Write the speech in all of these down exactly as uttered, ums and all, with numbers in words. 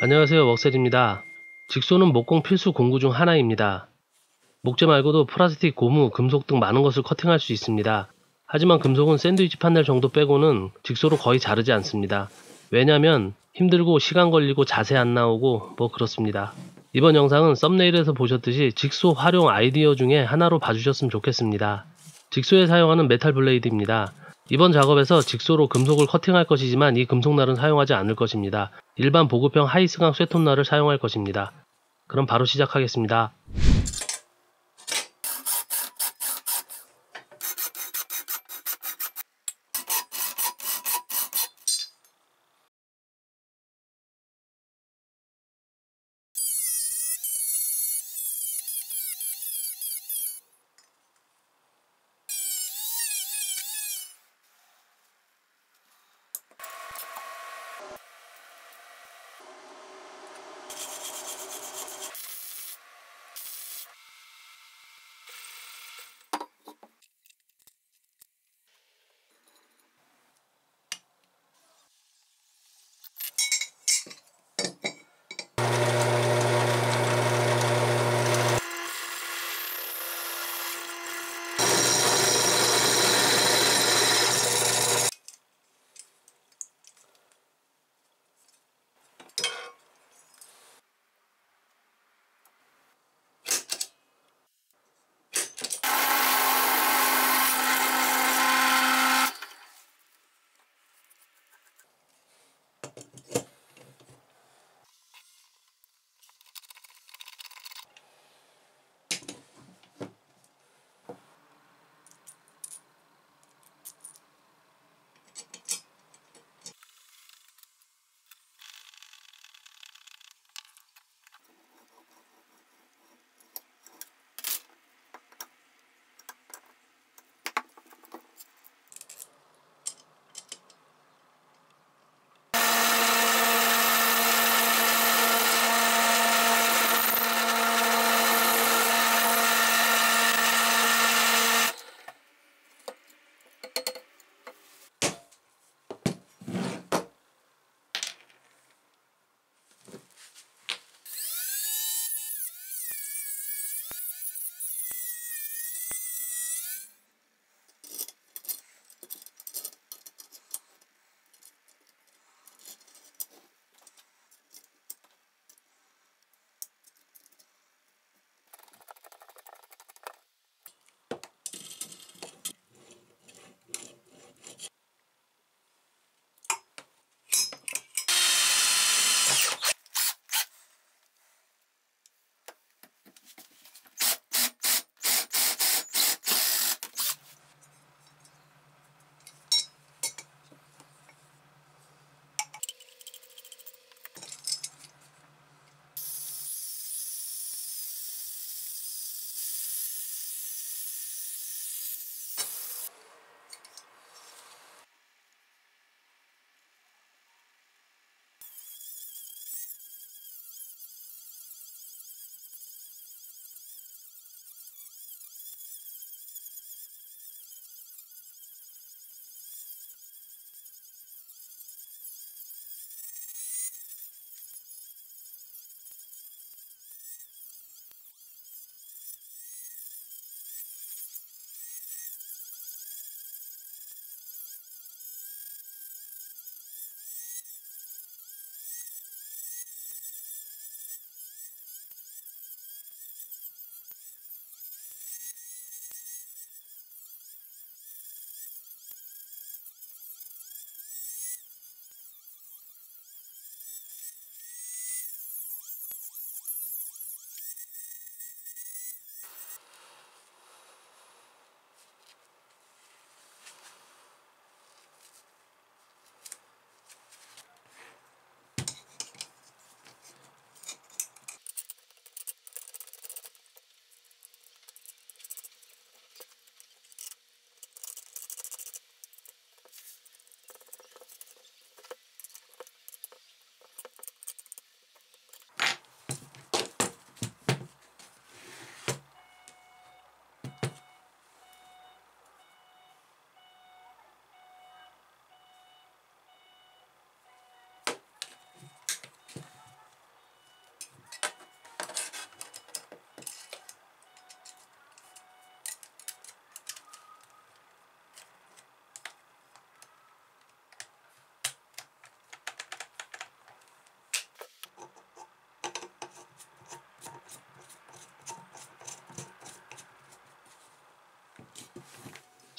안녕하세요, 웍셀입니다. 직소는 목공 필수 공구 중 하나입니다. 목재 말고도 플라스틱, 고무, 금속 등 많은 것을 커팅할 수 있습니다. 하지만 금속은 샌드위치 판넬 정도 빼고는 직소로 거의 자르지 않습니다. 왜냐면 힘들고 시간 걸리고 자세 안 나오고 뭐 그렇습니다. 이번 영상은 썸네일에서 보셨듯이 직소 활용 아이디어 중에 하나로 봐주셨으면 좋겠습니다. 직소에 사용하는 메탈 블레이드입니다. 이번 작업에서 직소로 금속을 커팅할 것이지만 이 금속날은 사용하지 않을 것입니다. 일반 보급형 하이스강 쇠톱날을 사용할 것입니다. 그럼 바로 시작하겠습니다.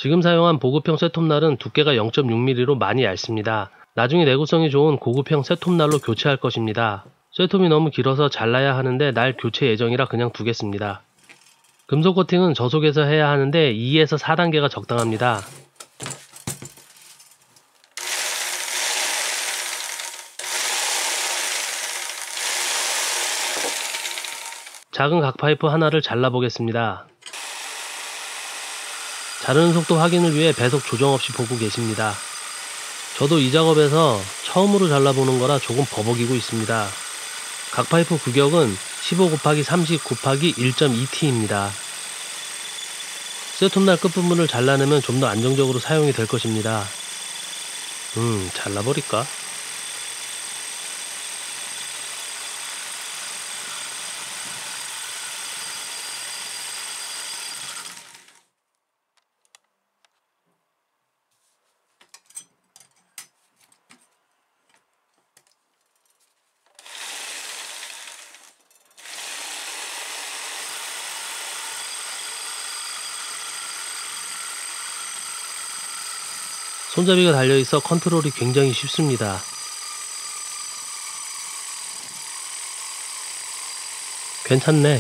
지금 사용한 보급형 쇠톱날은 두께가 영 점 육 밀리미터로 많이 얇습니다. 나중에 내구성이 좋은 고급형 쇠톱날로 교체할 것입니다. 쇠톱이 너무 길어서 잘라야 하는데 날 교체 예정이라 그냥 두겠습니다. 금속 코팅은 저속에서 해야 하는데 이에서 사 단계가 적당합니다. 작은 각파이프 하나를 잘라보겠습니다. 자르는 속도 확인을 위해 배속 조정 없이 보고 계십니다. 저도 이 작업에서 처음으로 잘라보는 거라 조금 버벅이고 있습니다. 각파이프 규격은 십오 곱하기 삼십 곱하기 일 점 이 티입니다. 쇠톱날 끝부분을 잘라내면 좀 더 안정적으로 사용이 될 것입니다. 음, 잘라버릴까? 손잡이가 달려있어 컨트롤이 굉장히 쉽습니다. 괜찮네.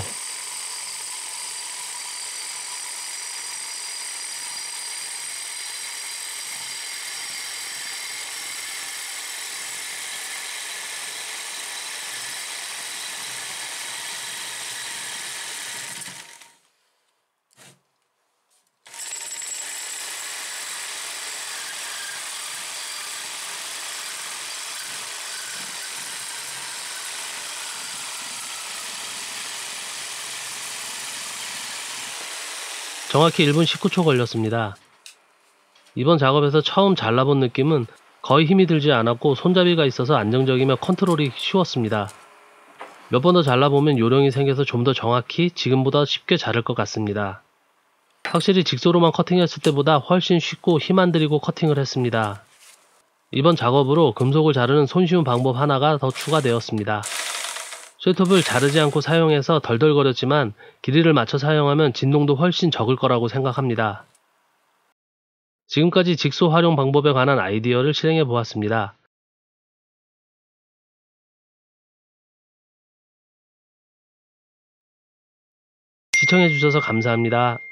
정확히 일 분 십구 초 걸렸습니다. 이번 작업에서 처음 잘라본 느낌은 거의 힘이 들지 않았고 손잡이가 있어서 안정적이며 컨트롤이 쉬웠습니다. 몇 번 더 잘라보면 요령이 생겨서 좀 더 정확히 지금보다 쉽게 자를 것 같습니다. 확실히 직소로만 커팅했을 때보다 훨씬 쉽고 힘 안 들이고 커팅을 했습니다. 이번 작업으로 금속을 자르는 손쉬운 방법 하나가 더 추가되었습니다. 쇠톱을 자르지 않고 사용해서 덜덜거렸지만 길이를 맞춰 사용하면 진동도 훨씬 적을 거라고 생각합니다. 지금까지 직소 활용 방법에 관한 아이디어를 실행해 보았습니다. 시청해 주셔서 감사합니다.